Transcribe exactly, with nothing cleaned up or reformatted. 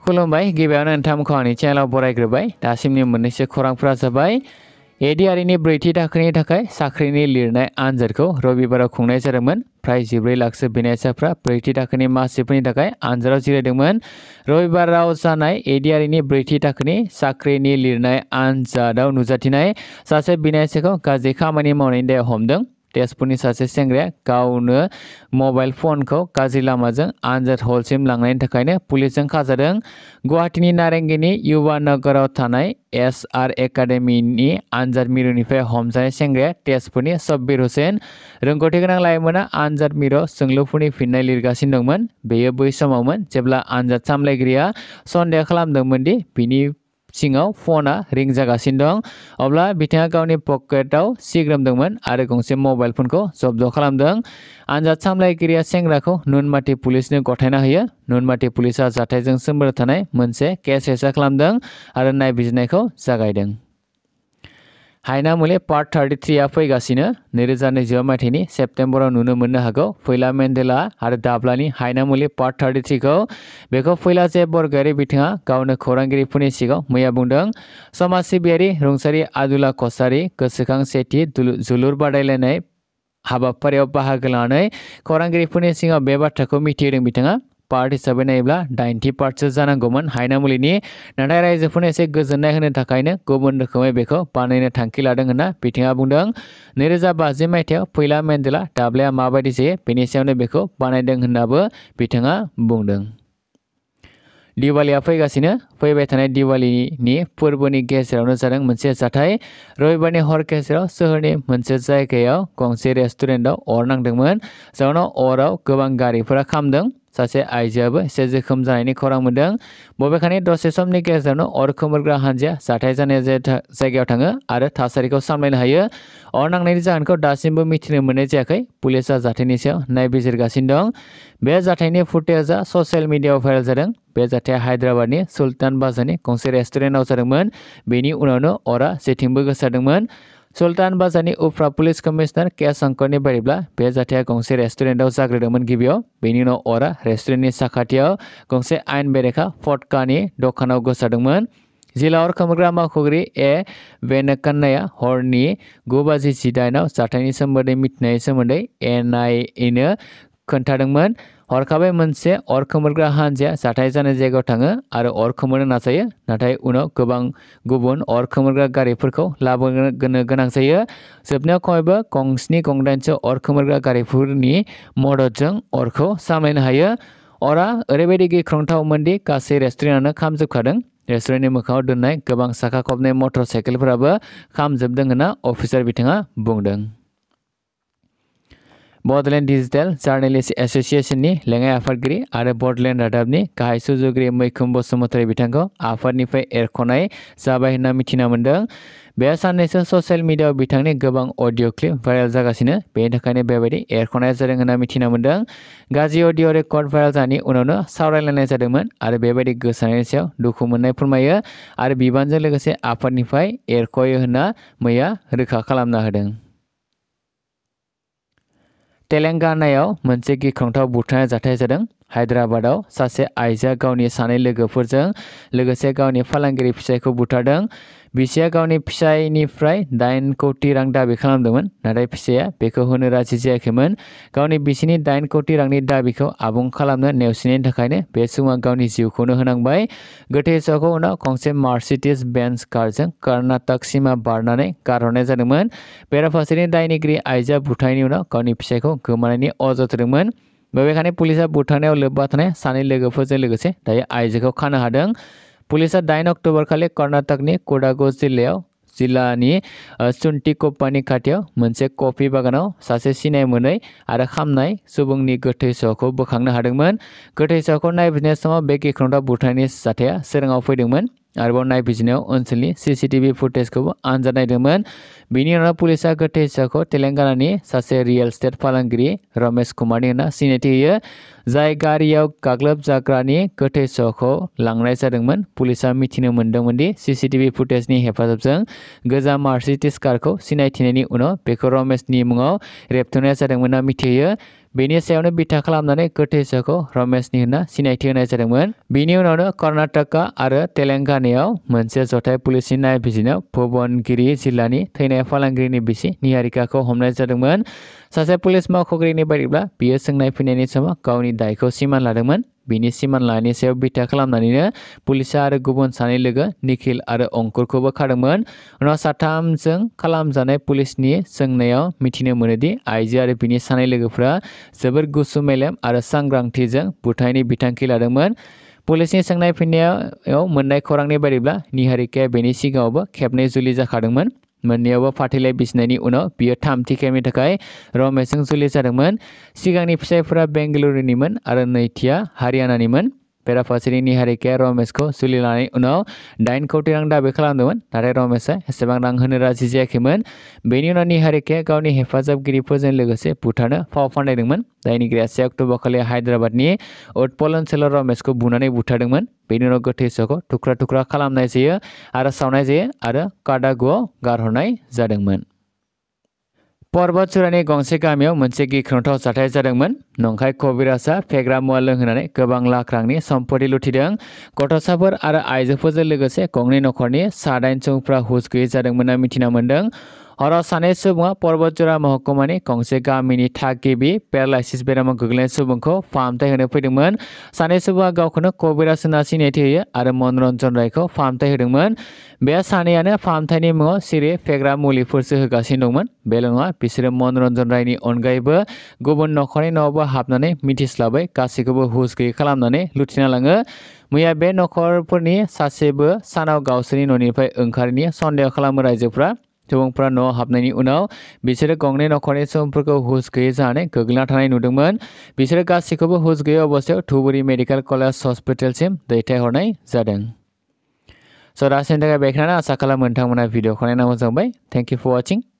खुलुमबाय गिबियावनो नोंथांमोनखौ आंनि चेनेलाव बरायग्रोबाय दासिमनि मोननैसो खौरांफोरा जाबाय एडिआरनि ब्रैथि थाखोनि थाखाय साख्रिनि लिरनाय आनजादखौ रबिबाराव खुंनाय जादोंमोन फ्राय जिब्रै लाखसो बिनायसाफ्रा ब्रैथि थाखोनि मासिफोरनि थाखाय आनजादाव जिरायदोंमोन रबिबाराव जानाय एडिआरनि ब्रैथि थाखोनि साख्रिनि लिरनाय आनजादाव नुजाथिनाय सासे बिनायसाखौ गाज्रि खामानि मावनायनि दायाव हमदों तेजपुरनि सासे सेंग्राया गावनो मबाइल फनखौ गाज्रि लामाजों आनजाद हलसिम लांनायनि थाखायनो पुलिसजों खाजादों गुवाहाटीनि नारेंगीनि युवा नगराव थानाय एस आर एकाडेमीनि आनजाद मिरुनिफ्राय हमजानाय सेंग्राया तेजपुरनि सब्बिर हुसैन रोंगौथि गोनां लाइमोना आनजाद मिरुआव सोंलुफोरनि फिननाय लिरगासिनो दंमोन बेयो बै समावमोन जेब्ला आनजाद सामलायगिरिया सन्देह खालामदोंमोन दि बिनि सिङाव फना रिं जागासिनो दं अब्ला बिथाङा गावनि पकेटाव सिग्रोमदोंमोन आरो गंसे मबाइल फनखौ जब्द खालामदों आनजाद सामलायगिरिया सेंग्राखौ नुनमाटी पुलिसनो गथायना होयो नुनमाटी पुलिसा जाथायजों सोमोन्दो थानाय मोनसे केस रेजिस्टार खालामदों आरो नायबिजिरनायखौ जागायदों हायनामुलि पार्ट थार्टिथ्री आ फैगासिनो नैरोजा नैजिबा मायथाइनि सेप्तेम्बराव नुनो मोननो हागौ फैला मेन्डेला आरो दाब्लानि हायनामुलि पार्ट थार्टिथ्री खौ बेखौ फैला जे बरगयारि बिथाङा गावनो खौरांगिरिफोरनि सिगाङाव मैया बुंदों समाज सिबियारि रुंसारि आदुला कसारी गोसोखां सेथि जोलुर बादायलायनाय हाबाफारियाव बाहागो लानानै खौरांगिरिफोरनि सिगाङाव बे बाथ्राखौ मिथिहोदों बिथाङा पार्ट हिसाबै नायोब्ला दाइनथि पार्टसो जानांगौमोन हायनामुलिनि नाथाय रायजोफोरनो एसे गोजोननाय होनो थाखायनो गुबुन रोखोमै बेखौ बानायनो थांखि लादों होनना बिथाङा बुंदों नैरोजा बाजि मायथाइयाव फैला मेन्डेला दाब्लाया माबायदि जायो बेनि सायावनो बेखौ बानायदों होननाबो बिथाङा बुंदों दिवालिया फैगासिनो फैबाय थानाय दिवालीनि फोरबोनि गेजेरावनो जादों मोनसे जाथाय रबिबारनि हर गेजेराव सोहोरनि मोनसे जायगायाव गंसे रेस्टुरेन्टआव अर नांदोंमोन जाउनाव अराव गोबां गारिफोरा खामदों सासे आइजोआबो एसे जोखोम जानायनि खौरां मोनदों बबेखानि दसे समनि गेजेरावनो अर खोमोरग्रा हानजाया जाथाय जानाय जायगायाव थाङो आरो थासारिखौ सामलायनो हायो अर नांनायनि जाहोनखौ दासिमबो मिथिनो मोननाय जायाखै पुलिसा जाथायनि सायाव नायबिजिरगासिनो दं बे जाथायनि फुटेजआ ससियेल मिडियाआव भाइरेल जादों बे जाथाया हायद्राबादनि सुल्तान बाजारनि गंसे रेस्टुरेन्टआव जादोंमोन बेनि उनावनो अरा जेथिंबो गोसारदोंमोन सुल्तान बाजारनि उफ्रा पुलिस कमिशनार के शंकरनि बायदिब्ला बे जाथाया गंसे रेस्टुरेन्टआव जाग्रोदोंमोन गिबियाव बेनि उनाव अरा रेस्टुरेन्टनि साखाथियाव गंसे आयेन बेरेखा फटकानि दखानाव गोसारदोंमोन जिल्ला अर खोमोरग्रा मावख'गिरि ए वेनकन्नाया हरनि गु बाजि जिदाइनआव जाथायनि सोमोन्दै मिथिनायनि सोमोन्दै एन आइ एनो खोन्थादोंमोन हरखाबै मोनसे अर खोमोरग्रा हानजाया जाथाय जानाय जायगायाव थाङो आरो अर खोमोरनो नाजायो नाथाय उनाव गोबां गुबुन अर खोमोरग्रा गारिफोरखौ लाबोनो गोनां जायो जोबनायाव खमैबो गंस्नि गंदाइनसो अर खोमोरग्रा गारिफोरनि मददजों अरखौ सामलायनो हायो अरा ओरैबायदि गिख्रंथावमोन दि गासै रेस्टुरेन्टआनो खामजोबखादों रेस्टुरेन्टनि मोखाङाव दोननाय गोबां साखा खबनाय मटर साइकेलफोराबो खामजोबदों होनना अफिसार बिथाङा बुंदों बड'लेण्ड डिजिटेल जार्नेलिस्ट एस'सिएशननि लेङाइ आफादगिरि आरो बड'लेण्ड रादाबनि गाहाय सुजुगिरि मैखुन बसुमतारी बिथांखौ आफादनिफ्राय एरख'नाय जाबाय होनना मिथिना मोन्दों बे साननैसो ससियेल मिडियाआव बिथांनि गोबां अडिअ क्लिप भाइरेल जागासिनो बेनि थाखायनो बेबायदि एरख'नाय जादों होनना मिथिना मोन्दों गाज्रि अडिअ रेकर्ड भाइरेल जानायनि उनावनो सावरायलायनाय जादोंमोन आरो बेबायदि गोसारनायनि सायाव दुखु मोननाय फोरमायो आरो बिबानजों लोगोसे आफादनिफ्राय एरख'यो होनना मैया रोखा खालामना होदों तेलेंगानायाव मोनसे गिख्रंथाव बुथारनाय जाथाय जादों हायद्राबादाव सासे आइजोआ गावनि सानै लोगोफोरजों लोगोसे गावनि फालांगिरि फिसायखौ बुथारदों बिसिया गावनि फिसायनिफ्राय दाइन कौटि रां दाबि खालामदोंमोन नाथाय फिसाया बेखौ होनो राजि जायाखैमोन गावनि बिसिनि दाइन कौटि रांनि दाबिखौ आबुं खालामनो नेवसिनायनि थाखायनो बे सुबुङा गावनि जिउखौनो होनांबाय गोथै सहखौ उनाव गंसे मार्सिडिज बेन्ज कारजों कर्नाटक सीमा बारनानै गारहरनाय जादोंमन बेराफारसेनि दायनिगिरि आइजोआ बुथारनायनि उनाव गावनि फिसायखौ गोमानायनि अजद होदोंमन बबेखानि पुलिसा बुथारनायाव लोब्बा थानाय सानै लोगोफोरजों लोगोसे दायो आइजोखौ खानो हादों पुलिसा दाइन अक्ट'बर खालि कर्नाटकनि कोडागु जिल्लायाव जिल्लानि सुन्टिकप्पानि खाथियाव मोनसे कफि बागानाव सासे सिनाय मोनै आरो खामनाय सुबुंनि गोथै सहखौ बोखांनो हादोंमोन गोथै सहखौ नायबिजिरनाय समाव बे गिख्रंथाव बुथारनायनि जाथाया सोराङाव फैदोंमोन आरोबाव नायबिजिरनायाव ओनसोलनि सीसीटीवी फुटेजखौबो आनजाद नायदोंमोन बिनि उनाव पुलिसा गोथै सहखौ तेलेंगानानि सासे रियेल एस्टेट फालांगिरि रमेश कुमारनि होनना सिनायथि होयो जाय गारियाव गाग्लोबजाग्रानि गोथै सहखौ लांनाय जादोंमोन पुलिसा मिथिनो मोन्दोंमोन दि सीसीटीवी फुटेजनि हेफाजाबजों गोजाम मार्सिडिज कारखौ सिनायथिनायनि उनाव बेखौ रमेशनि मुङाव रेबथुमनाय जादोंमोन होनना मिथिहोयो बेनि सायावनो बिथा खालामनानै गोथैसोखौ रमेशनि होनना सिनायथि होनाय जादोंमोन। बिनि उनावनो कर्नाटका आरो तेलेंगानायाव मोनसे जथाय पुलिसनि नायबिजिरनायाव भुबनगिरि जिल्लानि थैनाय फालांगिरिनि बिसि निहारिकाखौ हमनाय जादोंमोन। सासे पुलिस मावख'गिरिनि बायदिब्ला बियो सोंनाय फिननायनि समाव गावनि दायखौ सिमान लादोंमोन। बिनि सिमान लानायनि सायाव बिथा खालामनानैनो पुलिसा आरो गुबुन सानै लोगो निखिल आरो अंकुरखौबो खादोंमोन। उनाव साथामजों खालामजानाय पुलिसनि सोंनायाव मिथिनो मोनोदि आइजो आरो बिनि सानै लोगोफोरा जोबोर गुसु मेलेम आरो सांग्रांथिजों बुथायनि बिथांखि लादोंमोन। पुलिसनि सोंनाय फिननायाव मोननाय खौरांनि बायदिब्ला निहारिकाया बेनि सिगाङावबो खेबनै जुलि जाखादोंमोन। मोननैयावबो फाथैलाइ बिसिनायनि उनाव बियो थामथि खेबनि थाखाय रमेशजों जुलि जादोंमोन। सिगांनि फिसायफोरा बेंगलुरुनिमोन आरो नैथिया हारियानानिमोन। बेराफारसेनि निहारिकाया रमेशखौ जुलि लानायनि उनाव दाइन कौटि रां दाबि खालामदोंमोन, नाथाय रमेशआ एसेबां रां होनो राजि जायाखैमोन। बेनि उनाव निहारिकाया गावनि हेफाजाबगिरिफोरजों लोगोसे बुथारनो फाव फान्दायदोंमोन। दायनिगिरिया से अक्ट'बरखालि हायद्राबादनि उटपल ओनसोलाव रमेशखौ बुनानै बुथारदोंमोन। बेनि उनाव गोथैसोखौ थुख्रा थुख्रा खालामनाय जायो आरो सावनाय जायो आरो काडागुआव गारहरनाय जादोंमोन। पर्बतचुरानि गंसे गामियाव मोनसे गिख्रंथाव जाथाय जादोंमोन। नंखाय कबिराजआ फेग्रा मुवा लोंहोनानै गोबां लाख रांनि सम्पति लुथिदों। गथ'साफोर आरो आइजोफोरजों लोगोसे गंनै नखरनि सा दाइन सुबुंफ्रा हुस गैयै जादोंमोन होनना मिथिना मोन्दों। हराव सानै सुबुङा पर्बतचुरा महकुमानि गंसे गामिनि थागिबि पेरालाइसिस बेरामाव गोग्लैनाय सुबुंखौ फाहामथाय होनो फैदोंमोन। सानै सुबुङा गावखौनो कबिराज होनना सिनायथि होयो आरो मनरन्जन रायखौ फाहामथाय होदोंमोन। बे सानैयानो फाहामथायनि मुङाव सिरि फेग्रा मुलिफोरसो होगासिनो दंमोन। बेल' नङा, बिसोरो मनरन्जन रायनि अनगायैबो गुबुन नखरनि न'आवबो हाबनानै मिथिस्लाबै गासैखौबो हुस गैयै खालामनानै लुथिना लाङो। मैया बे नखरफोरनि सासेबो सानाव गावसोरनि न'निफ्राय ओंखारैनि सन्देह खालामो रायजोफ्रा। सुबुंफ्रा न'आव हाबनायनि उनाव बिसोरो गंनै नखरनि सुबुंफोरखौ हुस गैयै जानानै गोग्लैना थानाय नुदोंमोन। बिसोरो गासैखौबो हुस गैयै अबस्थायाव धुबुरी मेडिकेल कलेज हस्पिटालसिम दैथायहरनाय जादों। स' दासिमनि थाखाय बेखिनियानो। आसा खालामो नोंथांमोना भिडिअखौ नायना मोजां मोनबाय। Thank you for वाचिं।